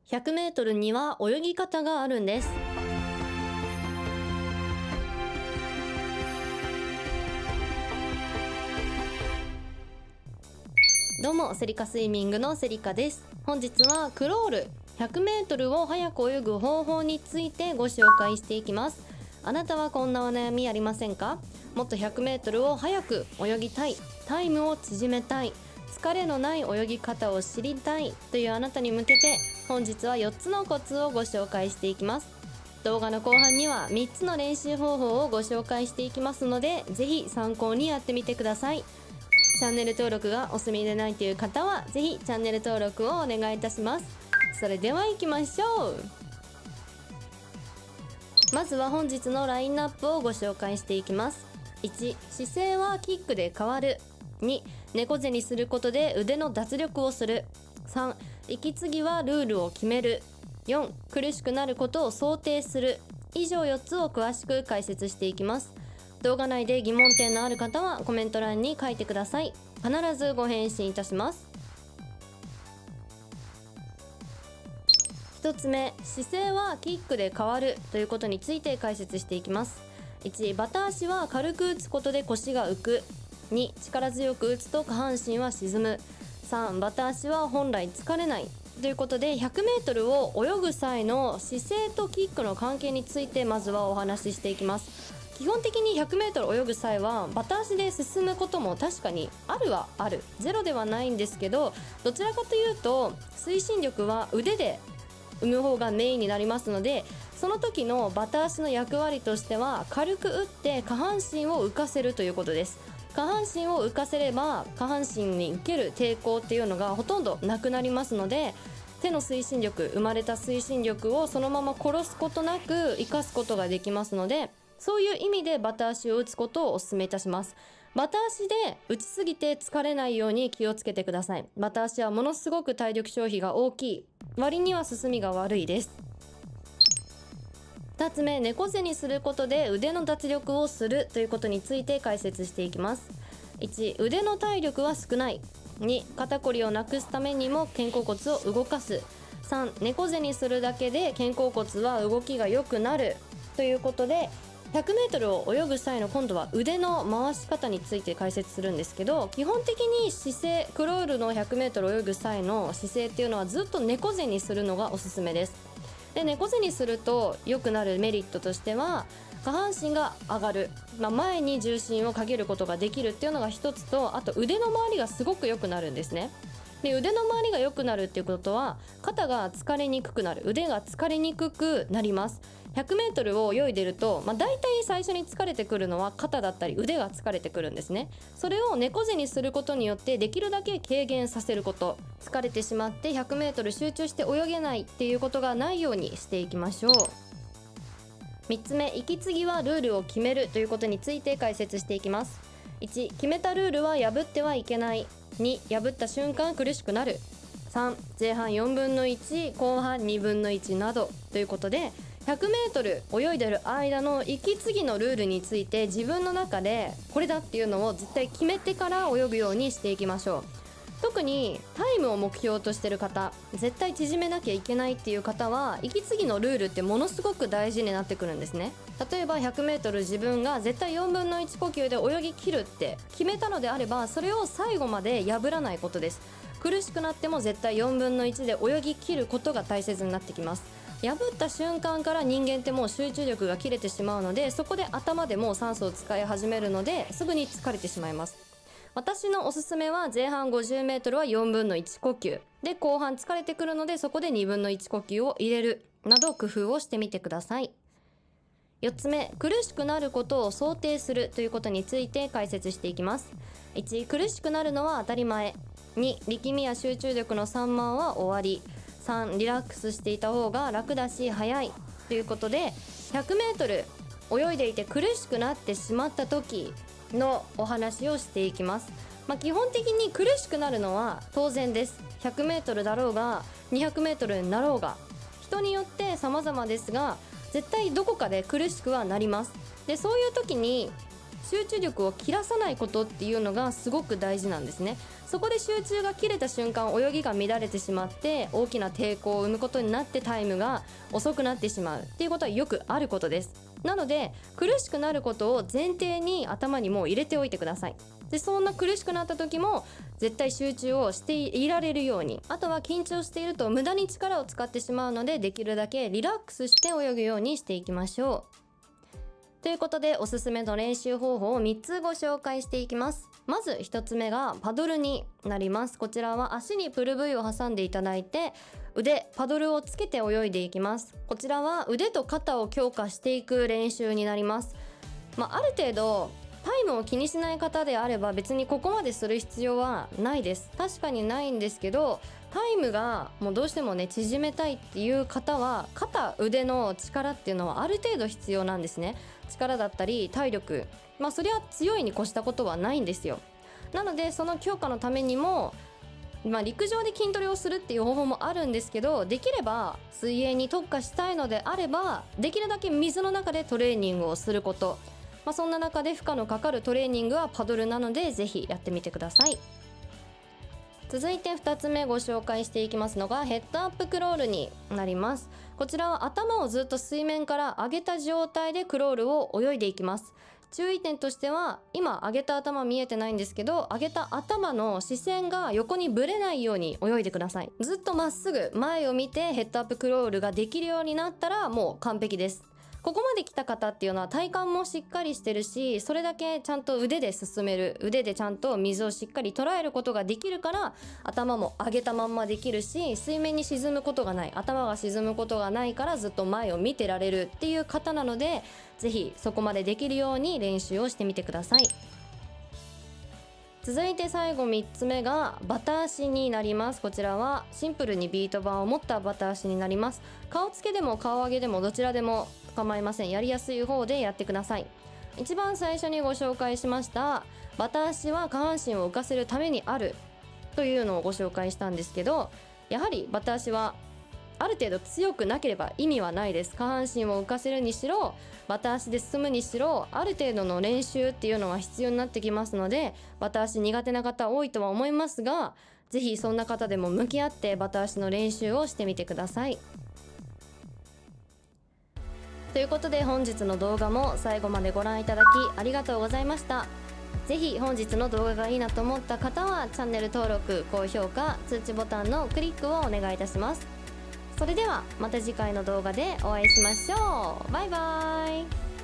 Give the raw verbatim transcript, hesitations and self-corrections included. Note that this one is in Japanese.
ひゃくメートルには泳ぎ方があるんです。どうも、セリカスイミングのセリカです。本日はクロールひゃくメートルを早く泳ぐ方法についてご紹介していきます。あなたはこんなお悩みありませんか？もっとひゃくメートルを早く泳ぎたい、タイムを縮めたい、疲れのない泳ぎ方を知りたいというあなたに向けて、本日はよっつのコツをご紹介していきます。動画の後半にはみっつの練習方法をご紹介していきますので、ぜひ参考にやってみてください。チャンネル登録がお済みでないという方は、ぜひチャンネル登録をお願いいたします。それでは行きましょう。まずは本日のラインナップをご紹介していきます。いち、姿勢はキックで変わる。に、猫背にすることで腕の脱力をする。さん、息継ぎはルールを決める。よん、苦しくなることを想定する。以上よっつを詳しく解説していきます。動画内で疑問点のある方はコメント欄に書いてください。必ずご返信いたします。ひとつめ、姿勢はキックで変わるということについて解説していきます。いち、バタ足は軽く打つことで腰が浮く。に、力強く打つと下半身は沈む。さん、バタ足は本来疲れないということで、ひゃくメートルを泳ぐ際の姿勢とキックの関係についてまずはお話ししていきます。基本的に ひゃくメートル 泳ぐ際はバタ足で進むことも確かにあるはある、ゼロではないんですけど、どちらかというと推進力は腕で生む方がメインになりますので、その時のバタ足の役割としては軽く打って下半身を浮かせるということです。下半身を浮かせれば下半身に受ける抵抗っていうのがほとんどなくなりますので、手の推進力、生まれた推進力をそのまま殺すことなく生かすことができますので、そういう意味でバタ足を打つことをお勧めいたします。バタ足で打ちすぎて疲れないように気をつけてください。バタ足はものすごく体力消費が大きい割には進みが悪いです。ふたつめ、猫背にすることで腕の脱力をするということについて解説していきます。いち、腕の体力は少ない。に、肩こりをなくすためにも肩甲骨を動かす。さん、猫背にするだけで肩甲骨は動きが良くなるということで、ひゃくメートルを泳ぐ際の今度は腕の回し方について解説するんですけど、基本的に姿勢、クロールの ひゃくメートル 泳ぐ際の姿勢っていうのはずっと猫背にするのがおすすめです。で、猫背にすると良くなるメリットとしては、下半身が上がる、まあ、前に重心をかけることができるっていうのが一つと、あと腕の周りがすごく良くなるんですね。で、腕の周りが良くなるっていうことは肩が疲れにくくなる、腕が疲れにくくなります。ひゃくメートル を泳いでると、まあ、大体最初に疲れてくるのは肩だったり腕が疲れてくるんですね。それを猫背にすることによってできるだけ軽減させること、疲れてしまって ひゃくメートル 集中して泳げないっていうことがないようにしていきましょう。みっつめ、息継ぎはルールを決めるということについて解説していきます。いち、決めたルールは破ってはいけない。に、破った瞬間苦しくなる。さん、前半よんぶんのいち、後半にぶんのいちなどということで、ひゃくメートル 泳いでる間の息継ぎのルールについて自分の中でこれだっていうのを絶対決めてから泳ぐようにしていきましょう。特にタイムを目標としてる方、絶対縮めなきゃいけないっていう方は、息継ぎのルールってものすごく大事になってくるんですね。例えば ひゃくメートル 自分が絶対よんぶんのいち呼吸で泳ぎ切るって決めたのであれば、それを最後まで破らないことです。苦しくなっても絶対よんぶんのいちで泳ぎ切ることが大切になってきます。破った瞬間から人間ってもう集中力が切れてしまうので、そこで頭でもう酸素を使い始めるので、すぐに疲れてしまいます。私のおすすめは前半 ごじゅうメートル はよんぶんのいち呼吸で、後半疲れてくるのでそこでにぶんのいち呼吸を入れるなど工夫をしてみてください。よっつめ、苦しくなることを想定するということについて解説していきます。いち、苦しくなるのは当たり前。に、力みや集中力の散漫は終わり。さん、リラックスしていた方が楽だし早いということで、 ひゃくメートル 泳いでいて苦しくなってしまった時のお話をしていきます。まあ、基本的に苦しくなるのは当然です。 ひゃくメートル だろうが にひゃくメートル になろうが人によって様々ですが、絶対どこかで苦しくはなります。で、そういう時に集中力を切らさないことっていうのがすごく大事なんですね。そこで集中が切れた瞬間、泳ぎが乱れてしまって大きな抵抗を生むことになってタイムが遅くなってしまうっていうことはよくあることです。なので苦しくなることを前提に頭にもう入れておいてください。でそんな苦しくなった時も絶対集中をしていられるように、あとは緊張していると無駄に力を使ってしまうので、できるだけリラックスして泳ぐようにしていきましょう。ということでおすすめの練習方法をみっつご紹介していきます。まずひとつめがパドルになります。こちらは足にプル V を挟んでいただいて、腕パドルをつけて泳いでいきます。こちらは腕と肩を強化していく練習になります。まあ、ある程度タイムを気にしない方であれば別にここまでする必要はないです。確かにないんですけど、タイムがもうどうしてもね縮めたいっていう方は肩腕の力っていうのはある程度必要なんですね。力だったり体力、まあそりゃ強いに越したことはないんですよ。なのでその強化のためにも、まあ、陸上で筋トレをするっていう方法もあるんですけど、できれば水泳に特化したいのであればできるだけ水の中でトレーニングをすること、まあ、そんな中で負荷のかかるトレーニングはパドルなのでぜひやってみてください。続いてふたつめご紹介していきますのがヘッドアップクロールになります。こちらは頭をずっと水面から上げた状態でクロールを泳いでいきます。注意点としては、今上げた頭見えてないんですけど、上げた頭の視線が横にぶれないように泳いでください。ずっとまっすぐ前を見てヘッドアップクロールができるようになったらもう完璧です。ここまで来た方っていうのは体幹もしっかりしてるし、それだけちゃんと腕で進める、腕でちゃんと水をしっかり捉えることができるから、頭も上げたまんまできるし、水面に沈むことがない、頭が沈むことがないからずっと前を見てられるっていう方なので、ぜひそこまでできるように練習をしてみてください。続いて最後みっつめがバタ足になります。こちらはシンプルにビート板を持ったバタ足になります。顔つけでも顔上げでもどちらでも構いません。やりやすい方でやってください。一番最初にご紹介しましたバタ足は下半身を浮かせるためにあるというのをご紹介したんですけど、やはりバタ足はある程度強くなければ意味はないです。下半身を浮かせるにしろバタ足で進むにしろ、ある程度の練習っていうのは必要になってきますので、バタ足苦手な方多いとは思いますが、ぜひそんな方でも向き合ってバタ足の練習をしてみてください。ということで本日の動画も最後までご覧いただきありがとうございました。ぜひ本日の動画がいいなと思った方はチャンネル登録、高評価、通知ボタンのクリックをお願いいたします。それではまた次回の動画でお会いしましょう。バイバーイ。